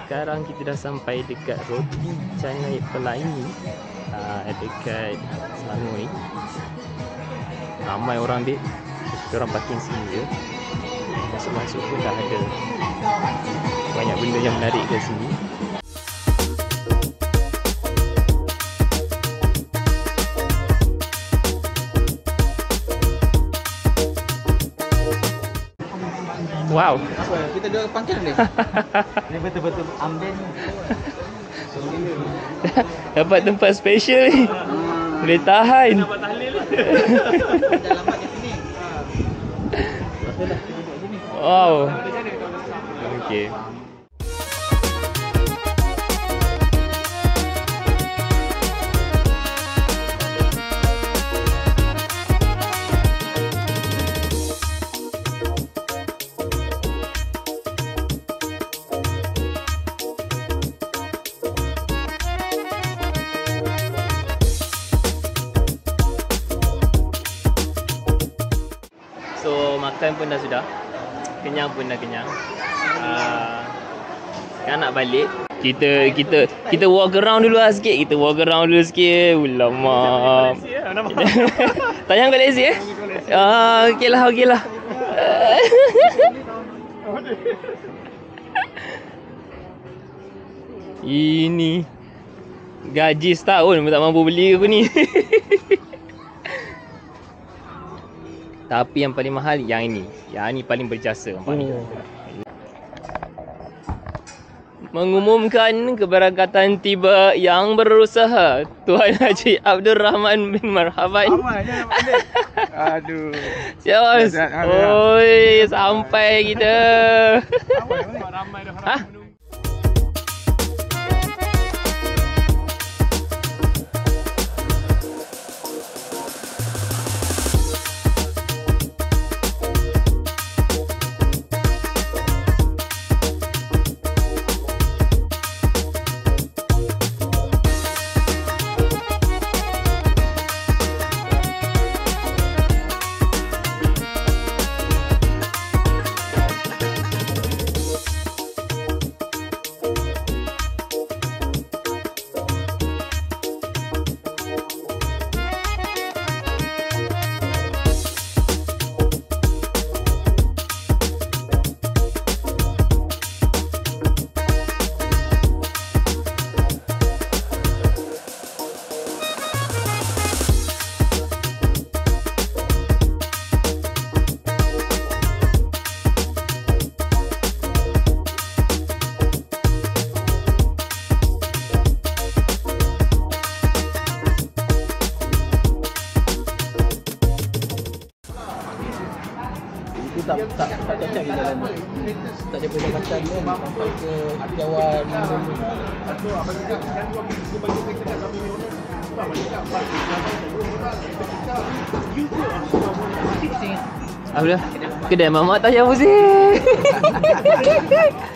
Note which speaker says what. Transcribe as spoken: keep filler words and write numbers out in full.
Speaker 1: sekarang kita dah sampai dekat Roti Canai Pelangi, uh, dekat Selangor ni. Ramai orang dek. Kita orang parking sini je. Masuk-masuk pun dah ada banyak benda yang menarik kat sini. Wow.
Speaker 2: Apa? Kita jual pangkal ni. Ni betul-betul amben.
Speaker 1: Dapat tempat special ni. Boleh tahan.
Speaker 2: Dapat tahlil ni. Dah lama kat sini. Betul-betul kita duduk sini.
Speaker 1: Wow. Okey. So makan pun dah sudah, kenyang pun dah kenyang. Uh, sekarang nak balik. Kita kita kita walk around dulu lah sikit. Kita walk around dulu sikit. Ulama. Tayang koleksi eh? Ah, okey lah, okey lah. Ini gaji setahun pun tak mampu beli aku ni. Tapi yang paling mahal yang ini. Yang ini paling berjasa. Oh. Mengumumkan keberangkatan tiba yang berusaha, Tuan Haji Abdul Rahman bin Marhaban.
Speaker 2: Aduh.
Speaker 1: Siapa? Oi, sampai kita.
Speaker 2: Ramai dah
Speaker 1: Hah?
Speaker 2: Tak tak tak cacak di jalan. Tak ada perjalanan ni sampai ke Jawan. Satu apa juga kan tu aku bagi kita kat kami ni. Apa juga
Speaker 1: Apa dah? Kedai mamak tayar pusing.